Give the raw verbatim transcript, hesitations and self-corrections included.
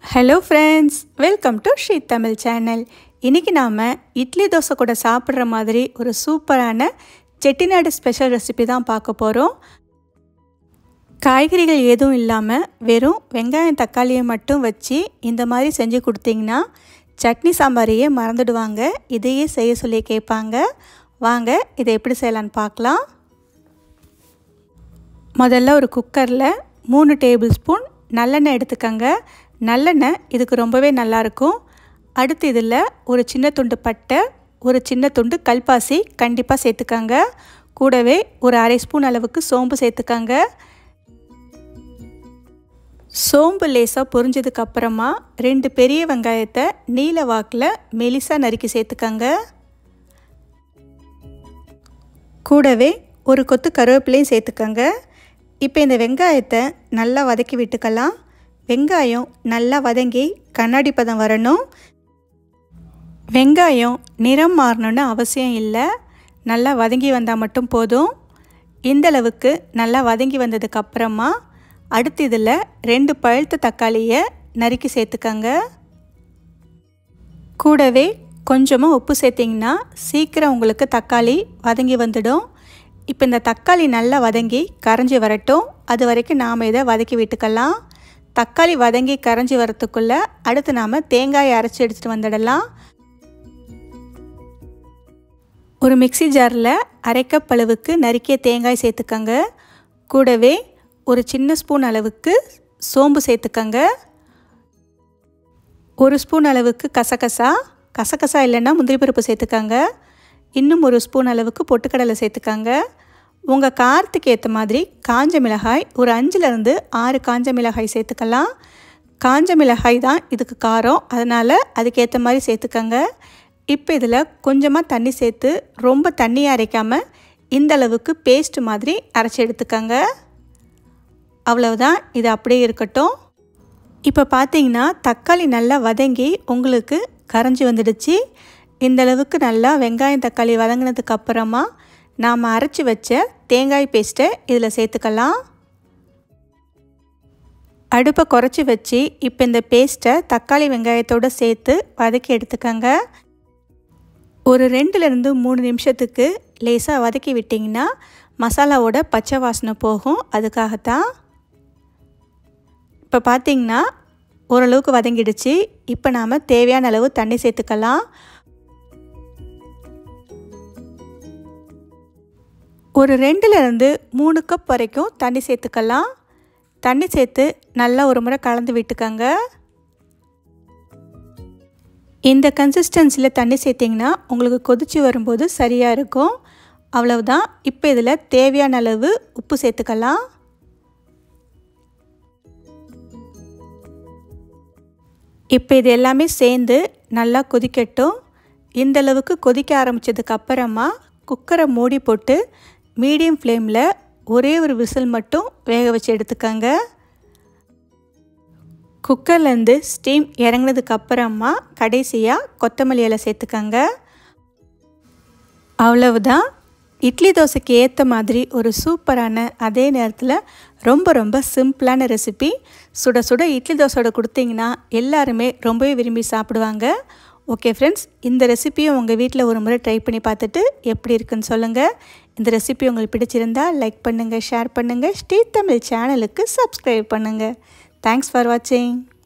Hello friends, welcome to Shri Tamil channel. இன்னைக்கு நாம இட்லி தோசை கூட சாப்பிடுற மாதிரி ஒரு சூப்பரான செட்டிநாடு ஸ்பெஷல் ரெசிபி தான் பார்க்க போறோம். காய்கறிகள் எதுவும் இல்லாம வெறும் வெங்காயம் தக்காளியை மட்டும் வச்சு இந்த மாதிரி செஞ்சு கொடுத்தீங்கன்னா சட்னி சாம்பாரையே மறந்துடுவாங்க. இதையே செய்ய சொல்லி கேட்பாங்க. வாங்க இதை எப்படி செய்யலாம்னு பார்க்கலாம். முதல்ல ஒரு குக்கரில் மூணு டேபிள் ஸ்பூன் நல்லெண்ணெய் எடுத்துக்கங்க. நல்லெண்ணெய் இதுக்கு ரொம்பவே நல்லாயிருக்கும். அடுத்து இதில் ஒரு சின்ன துண்டு பட்டை, ஒரு சின்ன துண்டு கல்பாசி கண்டிப்பாக சேர்த்துக்கங்க. கூடவே ஒரு அரை ஸ்பூன் அளவுக்கு சோம்பு சேர்த்துக்கங்க. சோம்பு லேசாக பொரிஞ்சதுக்கப்புறமா ரெண்டு பெரிய வெங்காயத்தை நீல வாக்கில் மெலிசாக நறுக்கி சேர்த்துக்கங்க. கூடவே ஒரு கொத்து கருவேப்பிலையும் சேர்த்துக்கங்க. இப்போ இந்த வெங்காயத்தை நல்லா வதக்கி விட்டுக்கலாம். வெங்காயம் நல்லா வதங்கி கண்ணாடி பதம் வரணும். வெங்காயம் நிறம் மாறணுன்னு அவசியம் இல்லை, நல்லா வதங்கி வந்தால் மட்டும் போதும். இந்தளவுக்கு நல்லா வதங்கி வந்ததுக்கப்புறமா அடுத்து இதில் ரெண்டு பழுத்த தக்காளியை நறுக்கி சேர்த்துக்கங்க. கூடவே கொஞ்சமாக உப்பு சேர்த்திங்கன்னா சீக்கிரம் உங்களுக்கு தக்காளி வதங்கி வந்துடும். இப்போ இந்த தக்காளி நல்லா வதங்கி கரைஞ்சி வரட்டும். அது வரைக்கும் நாம் இதை வதக்கி விட்டுக்கலாம். தக்காளி வதங்கி கரைஞ்சி வரத்துக்குள்ளே அடுத்து நாம் தேங்காயை அரைச்சி எடுத்துகிட்டு வந்துடலாம். ஒரு மிக்சி ஜாரில் அரை கப் அளவுக்கு நறுக்கிய தேங்காய் சேர்த்துக்கங்க. கூடவே ஒரு சின்ன ஸ்பூன் அளவுக்கு சோம்பு சேர்த்துக்கங்க. ஒரு ஸ்பூன் அளவுக்கு கசகசா, கசகசா இல்லைன்னா முந்திரி பருப்பு சேர்த்துக்கங்க. இன்னும் ஒரு ஸ்பூன் அளவுக்கு பொட்டுக்கடலை சேர்த்துக்கங்க. உங்கள் காரத்துக்கு ஏற்ற மாதிரி காஞ்ச மிளகாய் ஒரு அஞ்சுலேருந்து ஆறு காஞ்ச மிளகாய் சேர்த்துக்கலாம். காஞ்ச மிளகாய் தான் இதுக்கு காரம், அதனால் அதுக்கேற்ற மாதிரி சேர்த்துக்கங்க. இப்போ இதில் கொஞ்சமாக தண்ணி சேர்த்து ரொம்ப தண்ணியாக அரைக்காமல் இந்த அளவுக்கு பேஸ்ட் மாதிரி அரைச்சி எடுத்துக்கங்க. அவ்வளவுதான், இது அப்படியே இருக்கட்டும். இப்போ பார்த்தீங்கன்னா தக்காளி நல்லா வதங்கி உங்களுக்கு கரைஞ்சி வந்துடுச்சு. இந்தளவுக்கு நல்லா வெங்காயம் தக்காளி வதங்கினதுக்கு அப்புறமா நாம் அரைச்சி வச்ச தேங்காய் பேஸ்ட்டை இதில் சேர்த்துக்கலாம். அடுப்பை குறைச்சி வச்சு இப்போ இந்த பேஸ்ட்டை தக்காளி வெங்காயத்தோடு சேர்த்து வதக்கி எடுத்துக்கங்க. ஒரு ரெண்டுலேருந்து மூணு நிமிஷத்துக்கு லேசாக வதக்கி விட்டிங்கன்னா மசாலாவோட பச்சை வாசனை போகும். அதுக்காகத்தான். இப்போ பார்த்திங்கன்னா ஓரளவுக்கு வதங்கிடுச்சு. இப்போ நாம் தேவையான அளவு தண்ணி சேர்த்துக்கலாம். ஒரு ரெண்டுலேருந்து மூணு கப் வரைக்கும் தண்ணி சேர்த்துக்கலாம். தண்ணி சேர்த்து நல்லா ஒரு முறை கலந்து விட்டுக்கங்க. இந்த கன்சிஸ்டன்சியில் தண்ணி சேர்த்திங்கன்னா உங்களுக்கு கொதித்து வரும்போது சரியாக இருக்கும். அவ்வளவுதான். இப்போ இதில் தேவையான அளவு உப்பு சேர்த்துக்கலாம். இப்போ இது எல்லாமே சேர்ந்து நல்லா கொதிக்கட்டும். இந்தளவுக்கு கொதிக்க ஆரம்பித்ததுக்கு அப்புறமா குக்கரை மூடி போட்டு மீடியம் ஃப்ளேமில் ஒரே ஒரு விசில் மட்டும் வேக வச்சு எடுத்துக்கங்க. குக்கர்லேருந்து ஸ்டீம் இறங்கினதுக்கு அப்புறமா கடைசியாக கொத்தமல்லி இலை சேர்த்துக்கங்க. அவ்வளவுதான். இட்லி தோசைக்கு ஏற்ற மாதிரி ஒரு சூப்பரான, அதே நேரத்தில் ரொம்ப ரொம்ப சிம்பிளான ரெசிபி. சுட சுட இட்லி தோசையோட கொடுத்தீங்கன்னா எல்லாருமே ரொம்பவே விரும்பி சாப்பிடுவாங்க. ஓகே ஃப்ரெண்ட்ஸ், இந்த ரெசிபியை உங்கள் வீட்டில் ஒரு முறை ட்ரை பண்ணி பார்த்துட்டு எப்படி இருக்குன்னு சொல்லுங்கள். இந்த ரெசிபி உங்களுக்கு பிடிச்சிருந்தால் லைக் பண்ணுங்கள், ஷேர் பண்ணுங்கள், ஸ்ரீ தமிழ் சேனலுக்கு சப்ஸ்கிரைப் பண்ணுங்கள். தேங்க்ஸ் ஃபார் வாட்சிங்.